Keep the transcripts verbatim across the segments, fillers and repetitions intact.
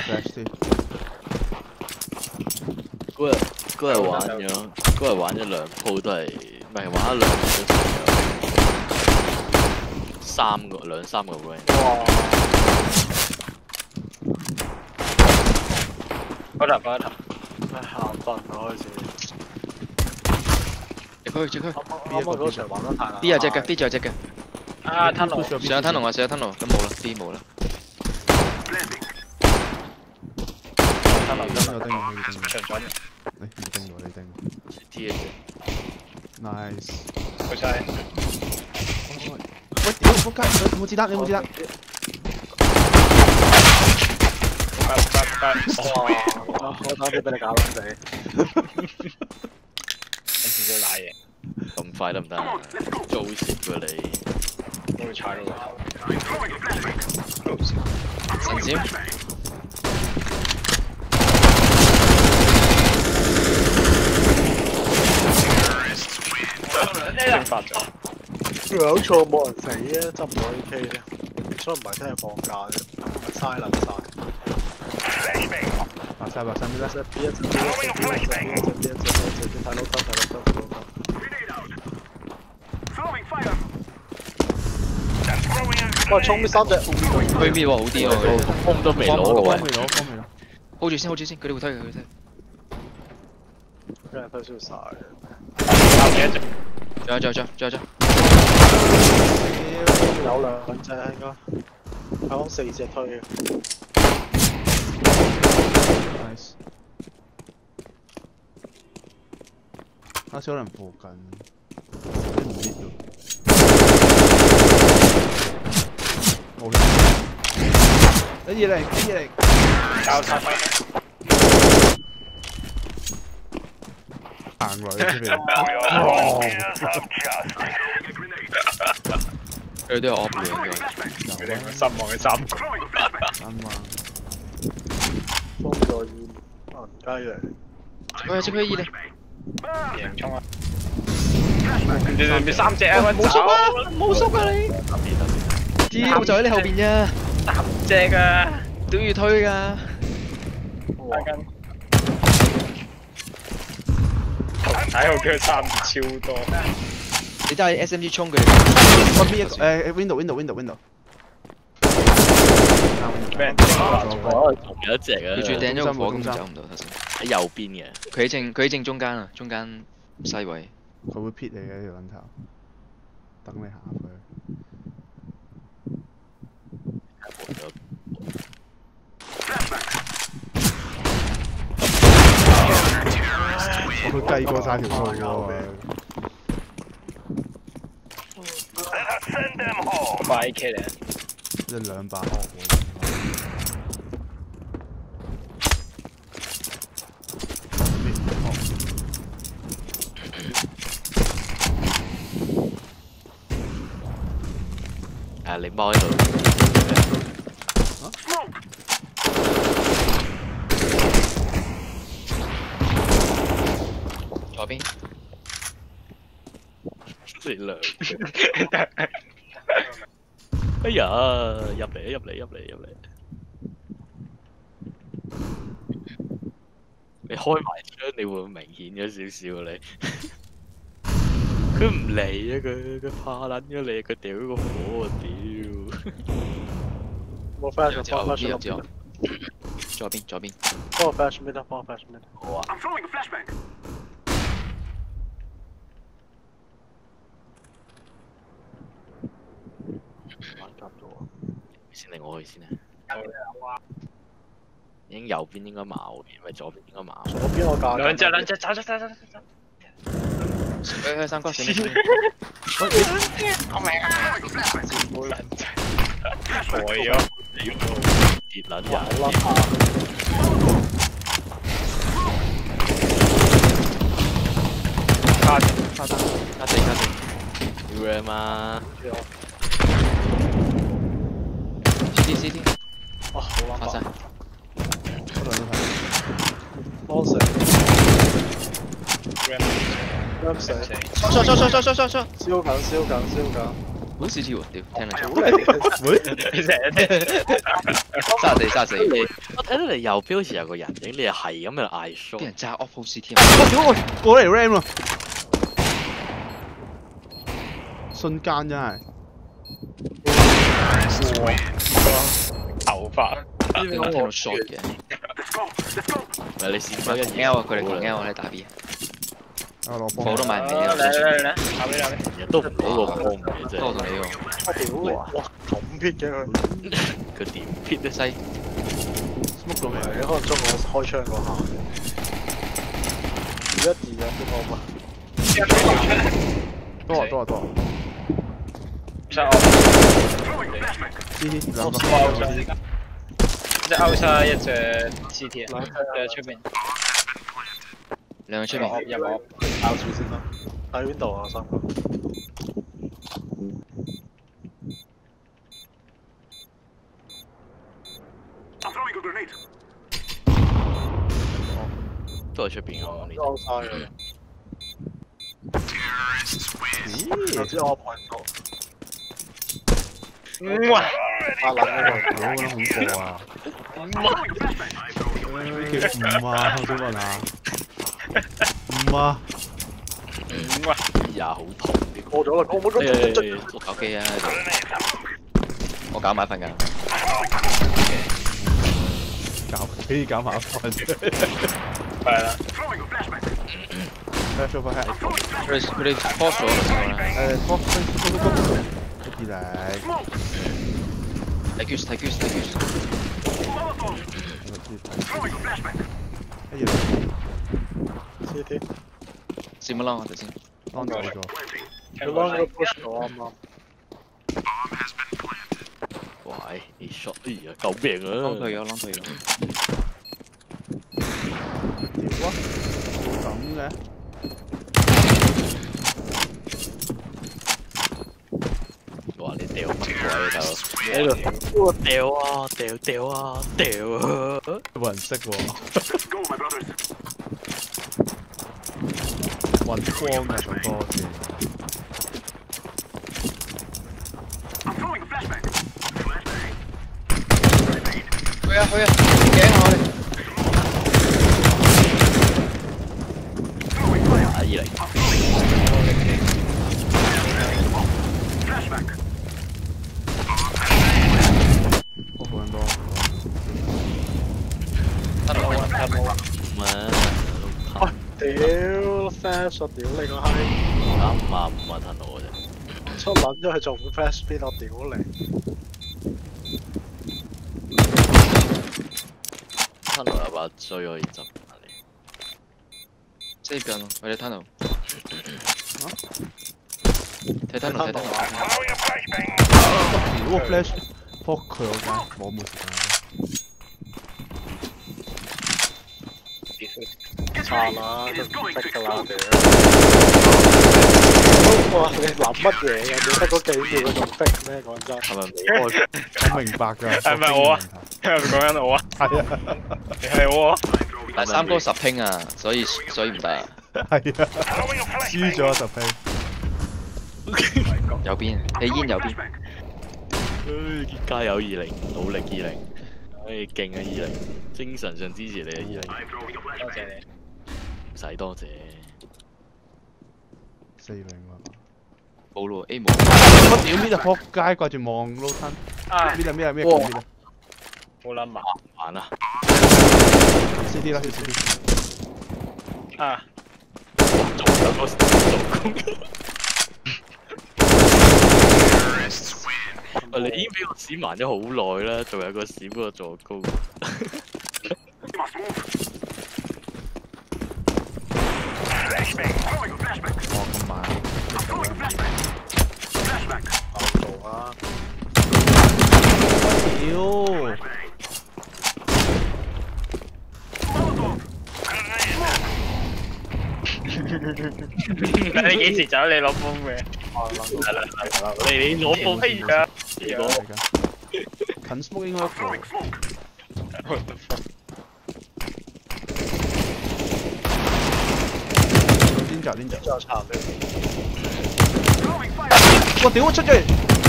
flash 添。 嗰日嗰日玩咗，嗰日玩咗兩鋪都係，唔係玩咗兩鋪都係三個兩三個 rank。 哇！嗰頭嗰頭，唉眼瞓啊開始。 直區直區。 啱啱嗰場玩得太難。 B 有隻嘅 ，B 仲有隻嘅。 啊吞路。 上吞龍啊，上吞龍，咁冇啦 ，B 冇啦。 吞路吞路有叮我，有叮我。 長咗。 你唔叮我，你叮我。 T 嘅啫。 Nice。 佢晒。 喂，屌仆街！你冇子彈，你冇子彈。 哇！我打啲俾你搞撚死。跟住再賴嘢。 咁快得唔得啊？做蝕㗎你。 都會踩到個頭。 神閃。 蒸發咗。有錯冇人死啊！執唔到 A K 啫，所以唔係聽日放假啫，嘥撚晒。 白晒白晒咩咧？ 隻 B 一隻 B 一隻 B 一隻 B 一隻 B 一隻 B 一隻睇到分睇到分睇到分。哇！衝呢三隻， 去 B 喎，好啲喎， 風都未攞嘅喂。 未攞，方未攞。 hold 住先 ，hold 住先，佢哋會推佢，佢推。 俾人推燒晒。 仲有仲有仲有仲有。 有兩隻應該，係講四隻推嘅。 Nice。啱先可能附近，唔知喎。冇嘢。一二零，一二零。 交叉揮。 行落去出邊。 佢都有 op 嘅應該。 佢哋失望嘅三個。 啱啊！ 封咗二銀雞嚟。 喂，即刻二零。 贏衝啊！你哋咪三隻啊！冇縮啊！冇縮啊你！ 知我就喺你後邊啫。 三隻啊！ 都要推㗎。 睇我腳三超多。 你真係 S M G 衝佢哋。 我邊一個？誒 window window window window。 咩？ 有一隻啊！ 佢住掟咗個火咁走唔到頭先。 喺右邊嘅。 佢喺正佢喺正中間啊，中間西位。 佢會撇你嘅條撚頭，等你行入去。我佢計過晒條數喎。 快 K 嚟！ 一兩把殼喎。 啊！你踎喺度。 左邊。 你兩。哎呀！入嚟入嚟入嚟入嚟！你開埋窗，你會明顯咗少少你。佢唔嚟啊！佢佢怕撚咗你，佢掉個火啊！屌！ 冇 flash，幫我 flash 入咗。左邊左邊。 幫我 flash mid 啊！幫我 flash mid。 好啊。 玩夾咗啊！ 先令我去先啊！已經右邊應該矛，因為左邊應該矛。 左邊我教。兩隻兩隻走走走走走。 去去三角線。 我明啊！冇兩隻。呆咗。 跌撚人。 好甩下。卡卡卡卡地卡地。 屌你媽！ C D C D。 哇！好撚發晒。 嗰度都睇。 幫死。Ram 死。 刷刷刷刷刷刷刷。 燒緊燒緊燒緊。 好 C T 喎，屌聽兩出， 喂， 你成日聽三十四三十四， 你我睇到你右邊好似有個人影，你又係咁樣嗌 shot。 啲人揸 off C T， 我屌我過嚟 ram 啊！瞬間真係， 頭髮， 你有冇聽到 shot 嘅？ 唔係你試翻一 L 啊，佢哋同 L 喺打 B， 啊攞火波都買唔起嚟啊！ 嚟嚟嚟，後邊後邊， 日都唔好落波唔嘅啫。 多同你喎， 我屌你！哇，咁撇嘅佢， 佢點撇咧？ 西 smoke 到未？ 係可能中我開槍嗰下，二一二嘅邊個啊？ 多啊多啊多啊出歐， ！C T 兩個出歐出，一隻歐沙一隻 C T 啊，誒出邊兩個出入面， 入我爆住先啦！喺邊度啊？三個都係出邊啊！呢歐晒嘅，有支我碰到， 哇！ 阿撚嗰個。 我覺得好過啊！叫五啊，我想問下，五啊， 哇！ 呀好痛嘅。 過咗啦，過冇咗， 誒， 手機啊喺度，我搞埋瞓覺。 搞可以搞麻煩。 係啦， Flash overhead。 佢哋佢哋 force 咗個時候咧， 誒，波升高高高，一嚟， 睇 Goose 睇 Goose 睇 Goose， 一樣 C T， 閃乜啦我哋先， 安走咗。 佢攞個 push 我啱啱。 喂，你 shot，哎呀，救命啊！ 啷退咗啷退咗， 屌啊！咁嘅。 哇！你掉乜鬼頭？喺度掉啊掉掉啊掉啊！ 冇人識喎。揾光啊，首歌詞。 去啊去啊，頸下我哋。 打二嚟。 我好撚多。 得冇啊得冇啊， 唔啊！ 喂，屌 flash 我屌你個閪！ 啱啊唔啊，吞我啫。 出撚咗去做 flash speed 我屌你！ 吞我有把追可以執下你。 即係咯，我哋 tunnel。睇 tunnel 睇 tunnel。 屌個 flash，撲佢我間，我冇時間。 差啦，都唔逼㗎啦屌！哇，你諗乜嘢嘅？你得嗰幾秒仲逼咩？講真。 係咪未開？ 我明白㗎。 係咪我啊？係咪講緊我啊？ 係啊， 你係我啊？ 但三哥十拼啊，所以所以唔得啊。 係啊，輸咗十飛。 右邊，你煙右邊。 唉，加油二零，努力二零，唉，勁啊二零，精神上支持你啊二零， 多謝你。 唔使多謝。 四零喎。 冇咯 A 冇。 我屌呢隻撲街掛住望撈吞。 啊！ 邊啊咩啊咩講邊啊冇諗埋玩啊！ ？C D 啦 ，C D。 啊！ 做有個做工。喂，你已經俾我閃慢咗好耐啦，仲有個閃嗰個助攻。 哦，咁慢。 我做啊！ 屌！ 你幾時走？你攞風嘅？ 係啦係啦，你你攞波哎呀！ 你攞。 近 smoke 應該一個。邊集邊集？ 之後插你。 我屌我出咗嚟！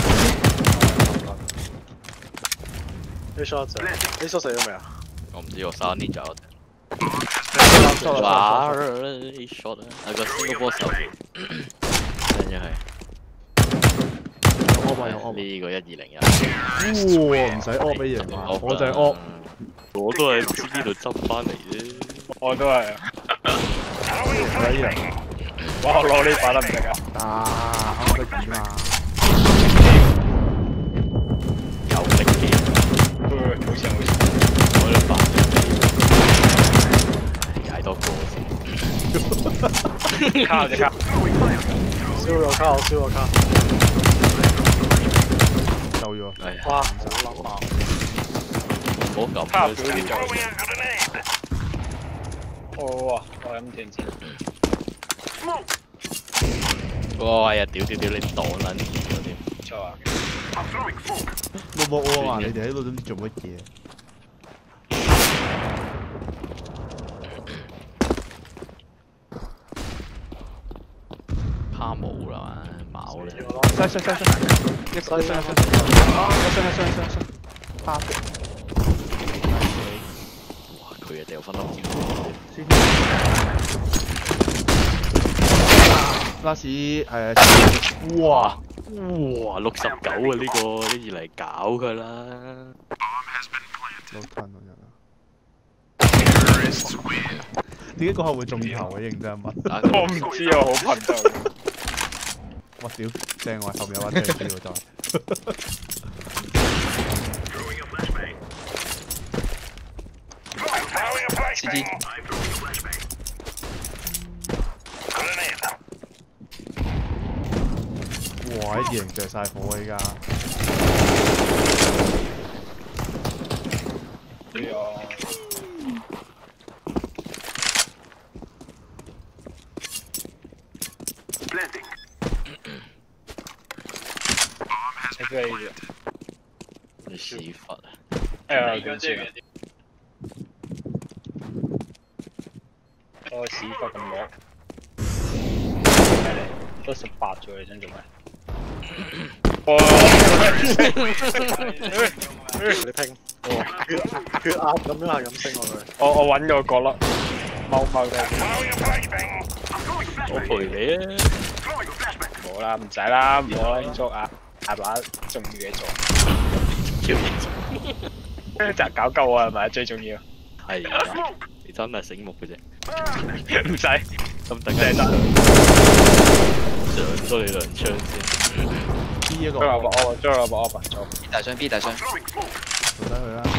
A shot 啫 ，A shot 死咗未啊？ 我唔知我三年就。 收啦哇 ！A shot 啊，係個 Singapore 手段，真係。 有 op 啊有 op。 呢個一二零一。 哇！唔使 op 俾贏啊！我就係 op。 我都係唔知邊度執翻嚟啫。 我都係。 我一樣。 哇！我攞呢把得唔得啊？ 啊，啱得點啊？ 有力嘅。 好似好似。 我都煩。踩多個先。 卡就卡。 燒咗卡，我燒咗卡。 收咗。 哇！好撚爆。 唔好咁。 卡表呢就。哦，我飲電池。 哇呀！屌屌屌！你擋撚住咗添。 錯啊！ 冇冇我話你哋喺度都唔知做乜嘢。 趴冇啦嘛，冇啦。 塞塞塞塞，一個一箱一箱，一箱一箱一箱一箱，趴。 哇！佢啊掉分粒箭。 拉屎係哇哇六十九啊！呢個呢二嚟搞佢啦。 老吞啊！點解嗰下會中頭嘅？認真問。 我唔知啊，好頻道。 我屌，正我後面有把車飛喎再。 C T。 哇！啲人着晒火啊！依家。 係啊。食飛啫。 你屎忽啊！ 誒呀，點知？我屎忽咁攞。都十八咗，你想做咩？哇！ 你拼，血血壓咁樣係咁升落去。 我我揾個角落，踎踎低。 我陪你啊！ 冇啦，唔使啦，唔好啦，捉啊，大把重要嘢做。 叫嘢就搞鳩我係咪最重要？ 係啊！你真係醒目嘅啫。 唔使， 咁大家上多你兩槍先。 B 一個。 追落把 O， 追落把 O 吧，走。 B 大箱 B 大箱。 做低佢啦。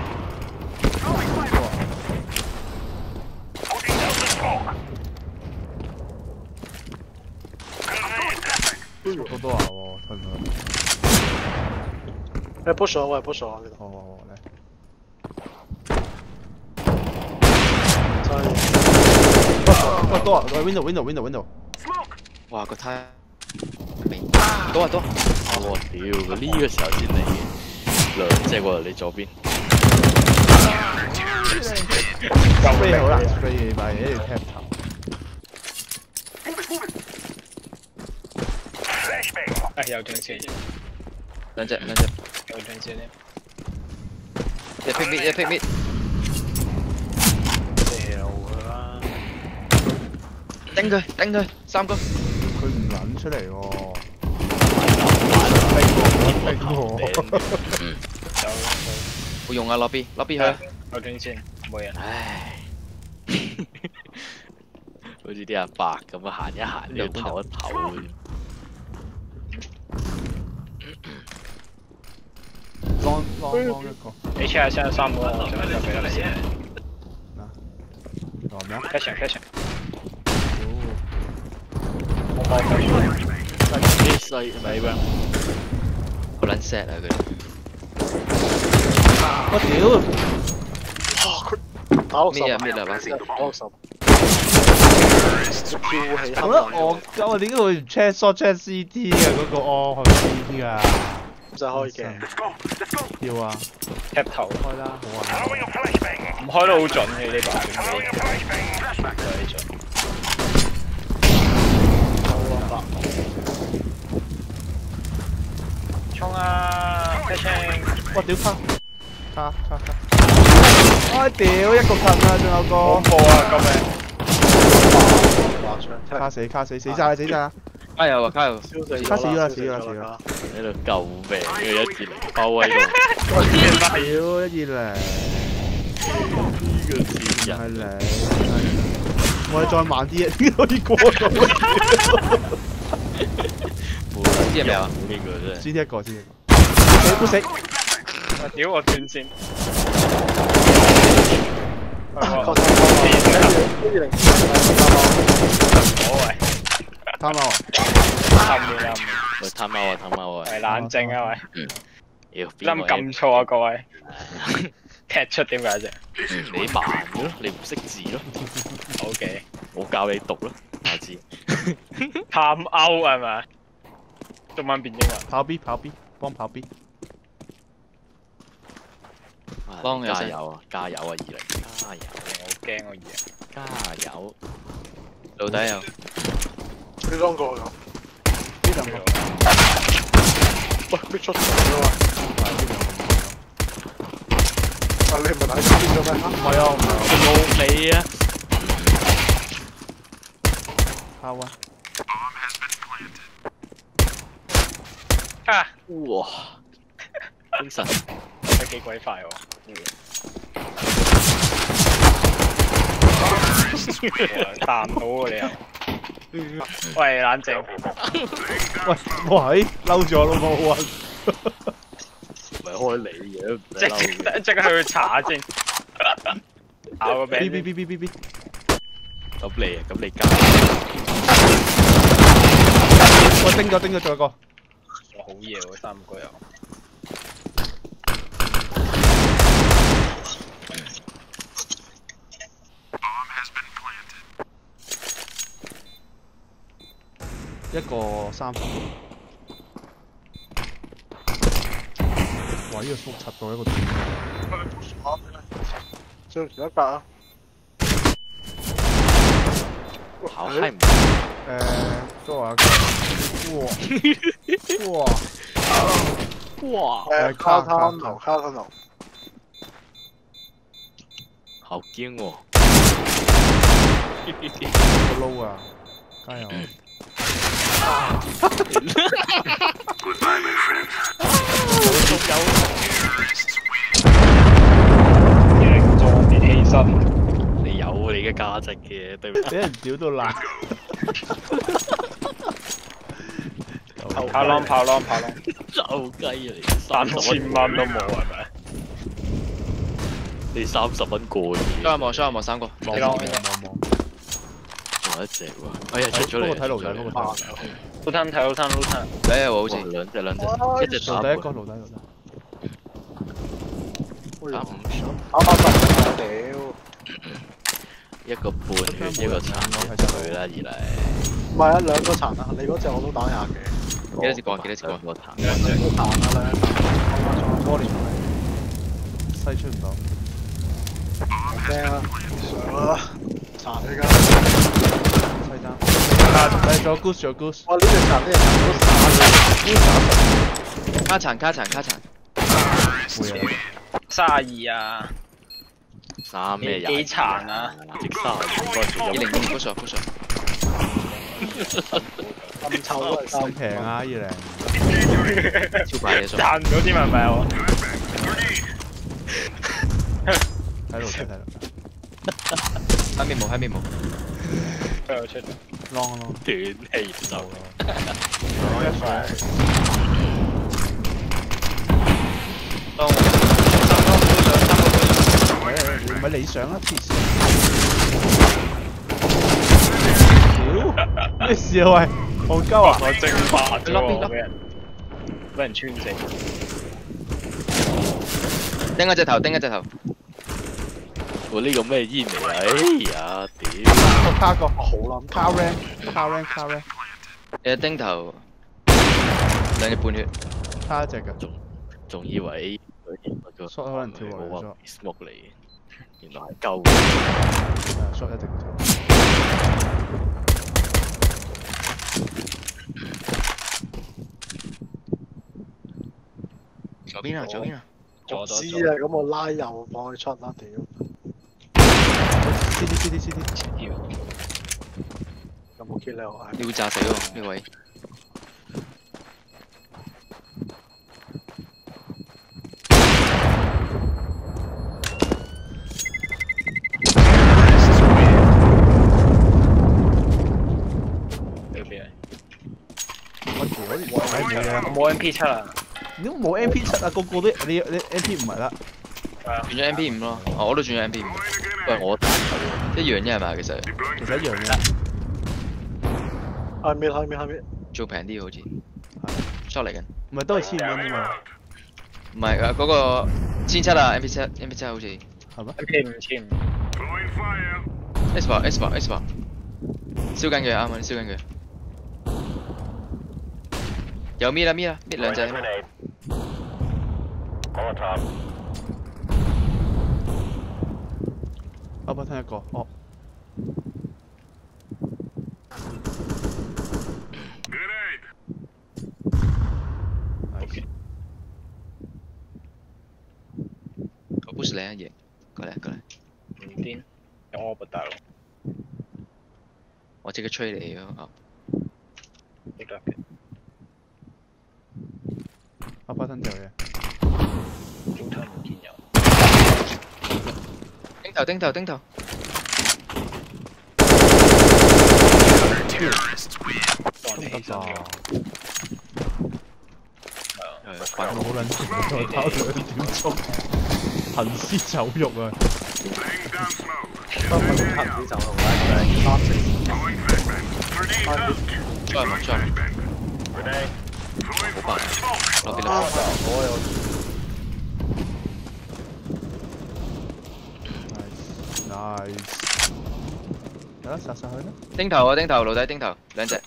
好多下喎，吞佢。 誒 push 咗，喂 push 咗呢度。 好好好，嚟。喂多啊！喂 window window window window。 哇個胎未多啊多。 我屌！佢呢個時候先嚟嘅，兩隻喎你左邊。 飛好難飛嘅，但係一定 tap 頭。 誒有張先， 兩隻兩隻。 有張先咧。 一 pick mid 一 pick mid。 掉佢啦！ 頂佢頂佢三個。 佢唔撚出嚟喎。逼我！ 走好用啊，lobby lobby 去。 有張先，冇人。 唉，好似啲阿伯咁啊，行一行要唞一唞。 浪浪浪一個。 H 係先有三個，我想就俾咗你先。 嗱，做咩啊？ cash cash。 哦。 我幫佢。 啲細咪咩？ 好撚 sad 啊佢。 我屌！ 打六十。 咩啊咩啊把聲。 打六十。跳起。 好啦，我鳩啊！點解會唔 check shot check C T 啊？嗰個哦係 C T 㗎。 唔使開嘅。 要啊！ cap 頭開啦，好啊！ 唔開得好準嘅呢把點幾？對準。衝啊！cash！ 哇屌卡！ 卡卡卡！哎屌，一個近啊，仲有個。 好波啊！救命！ 卡死卡死死晒死晒啦！ 加油啊！加油！ 燒死卡死咗啦死咗啦死咗啦！ 喺度救命嘅一字零包威度， 屌一二零， 呢個賤人係零。我哋再慢啲啊，點可以過到？ 冇知係咪啊？呢個真係。 先一個先一個。死都死！ 我屌我斷線。 確實一二零好喂， 貪貓啊！ 貪面啊！ 喂，貪貓啊！貪貓啊！ 係冷靜啊喂！ 妖， 冧撳錯啊各位！踢出點解啫？ 你慢咯，你唔識字咯。 好嘅， 我教你讀咯，下次。 探歐係咪？中文變英文。 跑 B 跑 B， 幫跑 B。 幫加油啊！加油啊！二零，加油！ 好驚我二加油！ 到底有？ 你當過咗？ 呢兩個。 喂，佢出場咗啊！啊，你唔係睇緊邊咗咩？ 唔係啊，唔係啊。 老味啊！ 拋啊！ 啊！ 哇！精神。 都幾鬼快喎！彈到喎你又。喂，冷靜。 喂，喂，嬲咗老母啊！ 唔係開你嘅，唔即使嬲。 即刻去查先。咬個 B 餅。 B B B B B。 咁你啊，咁你加。 我叮咗叮咗，仲有個。 好嘢喎，三個又。 一個三十。哇！呢個縮柒到一個點。 最後一格啊！ 好閪唔〜 誒，都話一個。哇！哇！ 哇！ 誒，卡坦奴，卡坦奴。 好驚喎！ 個撈啊！加油！ Goodbye, my friend. 贏咗別犧牲， 你有你嘅價值嘅，對唔對？ 俾人屌到爛。 跑浪跑浪跑浪， 走雞啊！你三三十千蚊都冇係咪？ 你三十蚊過嘅， 雙望雙望三個。 望望望望。 仲有一隻喎！哎呀，出咗嚟！ 嗰個睇路仔，嗰個睇路仔。 撈攤睇撈攤撈攤， 第一喎好似兩隻兩隻，一隻打路底一個，路底路底。 打五十， 打八十啊！屌！ 一個半血，一個殘嘅佢啦，二嚟。 唔係啊，兩個殘啊！你嗰隻我都打廿幾。 幾多隻過？幾多隻過？ 個彈， 兩隻都殘啊！兩隻殘。我仲有西出唔到。 驚啊！上啦！殘你㗎！ 西單。係，仲有 goose，仲有 goose。 哇！呢隻殘，呢隻殘都殘。 卡殘卡殘卡殘。 會啊！ 卅二啊！ 三咩人？ 幾殘啊！ 即三十應該做二一零二push 啊 push 啊。 咁臭都係咁三平啊！二零。 超快嘅數。 賺咗添係咪啊？ 睇路睇睇路。 喺面冇喺面冇。 佢又出咗。 long long。 短氣手咯。 當三個杯上三個杯上。 唔係理想啊！黐線。屌！咩事啊喂？戇鳩啊！ 我蒸發咗喎，俾人俾人穿死。 叮一隻頭，叮一隻頭。 我呢個咩煙嚟啊？哎呀，屌！ 個卡個好撚卡 rank 卡 rank 卡 rank 誒叮頭，兩隻半血。 卡一隻㗎。 仲以為個 short 可能跳冇落嚟話 smoke 嚟，原來係鳩。 係 short 一定跳。 左邊啊左邊啊。 左左知啊，咁我拉右放佢出啦，屌！ C D C D C D， 條有冇 kill 咧？我係你會炸死喎呢位。 右邊。 我屌你！冇嘢啦， 我冇 M P 七啊。 你都冇 M P 七啊，個個都你你 M P 唔係啦。 轉咗 M P 五咯，哦我都轉咗 M P 五。喂我一樣啫係嘛其實。 其實一樣嘅。 後面後面後面。 做平啲好似。short 嚟緊。 唔係都係千五蚊啫嘛。 唔係啊嗰個千七啊 M P 七 M P 七好似。 係咩 ？M P 五千五。 S 八 S 八 S 八。燒緊佢啱啱燒緊佢。有搣啦搣啦搣兩隻。 阿伯聽一個，哦。 OK。我 push 你一嘢，過嚟過嚟。 唔癲，有我不大咯。 我即刻吹你啊！ 得嘅。 阿伯聽就嘢。 中餐唔見有。 釘頭釘頭釘頭。 當你起身嘅。 係啊， 好撚遲，再跑兩點鐘，行屍走肉啊！ 不過你行屍走肉啦，佢係三四時。 出嚟出嚟。好快，落邊啦。 我有。 nice，有得殺殺佢啦！ 釘頭啊釘頭，露底釘頭，兩隻。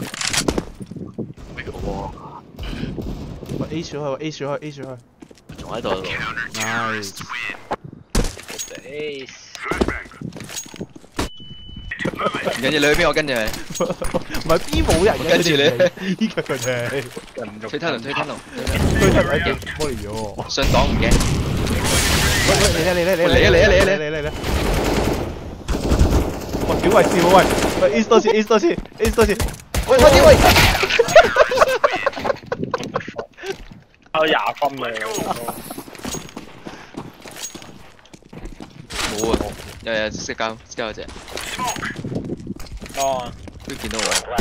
喂 A 小去 ，A 小去 ，A 小去， 仲喺度。 nice。 唔緊要，你去邊我跟住你。 唔係 B 冇人嘅， 跟住你。 B 嘅佢哋。 推吞龍推吞龍。 推吞龍嘅，冇嚟咗。 上檔唔驚。 喂喂，嚟啊嚟嚟嚟嚟啊嚟啊嚟啊嚟嚟嚟！哇，屌喂笑喂，喂 A 多次 A 多次 A 多次，喂快啲喂！ 有廿分嘅。 冇啊，有有識交識交嗰隻。 哦。 都見到我。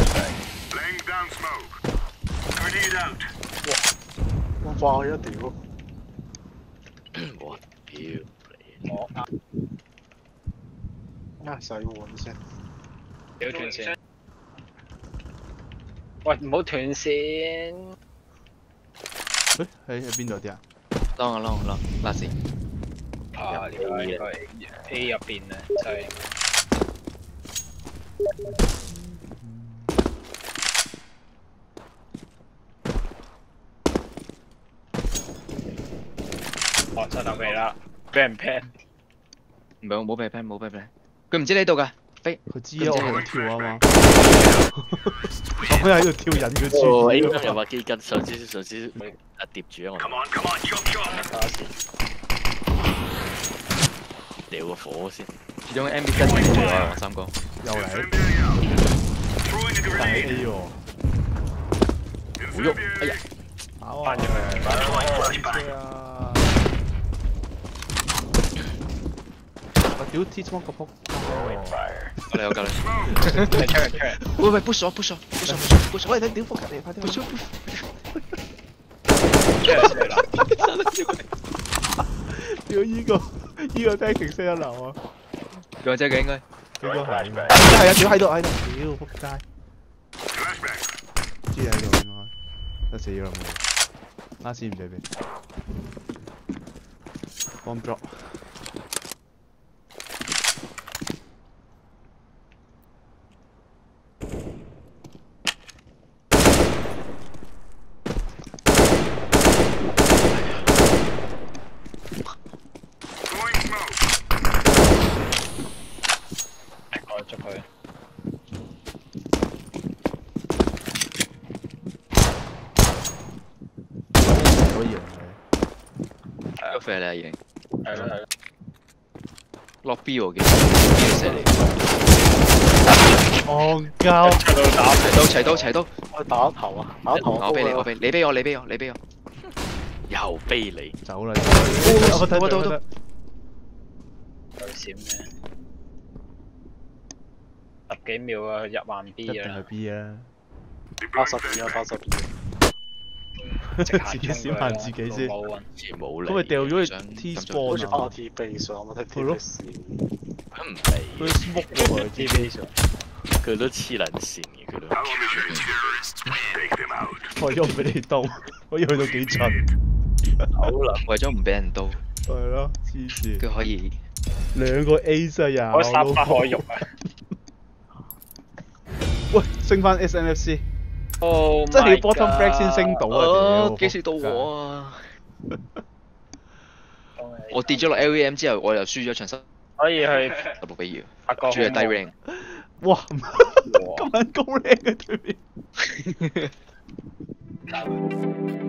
哇！哇！一屌。 我屌我呃啊！洗碗先。 屌斷線。喂，唔好斷線。 誒喺喺邊度啲啊？ 啷啊啷啊啷，拉線。 啊！呢個應該 A 入邊啊，就係。哦，出頭未啦，俾人 pan。 唔係我冇俾 plan 冇俾 plan，佢唔知你喺度㗎，飛。 佢知啊，我喺度跳啊嘛。我喺度跳引佢哦，A 轉。 金又話基根，上次上次啊疊住啊我。掉個火先。 始終 M B 跟住我啊，三哥。 又嚟。大 A 喎。 好喐，哎呀！ 翻咗佢。啊！我屌 T 裝個仆。 我嚟我隔離。 你出嚟出嚟。 喂喂 push 我 push 我 push 我 push 我。 喂，你屌仆人哋，快啲 push 我。 出嚟出嚟啦！ 屌依個依個 tactic 識一流啊！ 仲有隻嘅應該。 應該係。係啊！屌喺度喺度，屌仆街。知喺度應該。得死咗啦冇。拉屎唔使俾。Bomb drop。 我捉佢。 可以啊！ 係啊。 都肥啦已經。 係咯係咯。 落 B 喎，幾 B 度射你。 戇鳩， 出到打齊刀齊刀齊刀。 我打頭啊，打頭我俾你我俾你俾我你俾我你俾我。 又悲你。 走啦！我睇我到到。 有閃嘅。十幾秒啊，入環 B 啊。 一定係 B 啊！ 八十二啊，八十二。 自自己閃行自己先。 冇咁咪掉咗去 T 好 spawn 似啊！ R T base 啊，我睇 T base。 佢唔理， 佢 smoke 喎 T base 上。 佢都黐撚線嘅，佢都。 為咗唔俾你刀，可以去到幾盡？ 好啦，為咗唔俾人刀。 係咯，黐線。 佢可以兩個 A 咋有？ 我殺不可辱啊！ 喂，升翻 S N F C。 哦， 真係要 bottom frag 先升到啊！屌， 幾時到我啊？我跌咗落 L V M 之後，我又輸咗場十可以去十六比二， 法國。 仲係低 rank。 哇！咁撚高 rank 嘅對面。